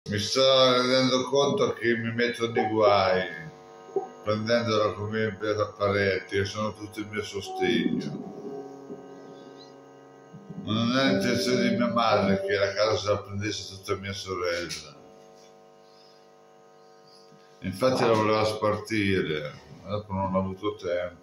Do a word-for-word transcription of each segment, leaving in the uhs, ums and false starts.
Mi sto rendendo conto che mi metto nei guai, prendendola come per pareti, e sono tutti il mio sostegno. Ma non è l'intenzione di mia madre che la casa se la prendesse tutta mia sorella. Infatti la voleva spartire, ma dopo non ho avuto tempo.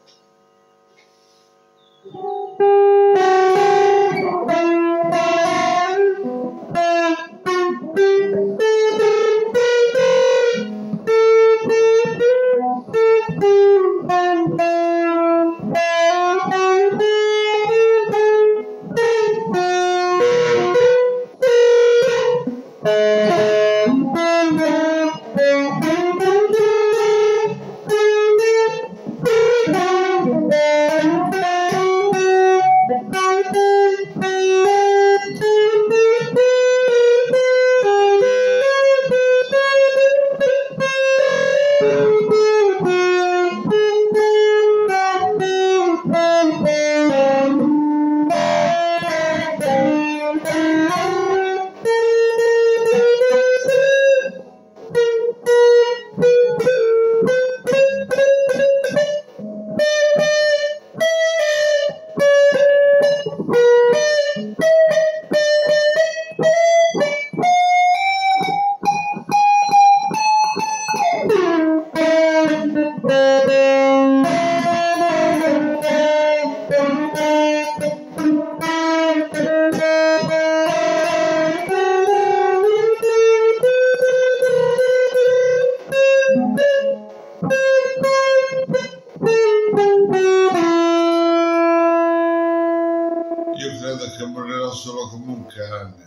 Io credo che morirò solo come un cane.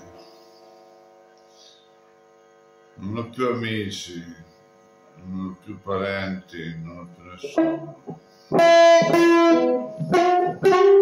Non ho più amici, non ho più parenti, non ho più nessuno.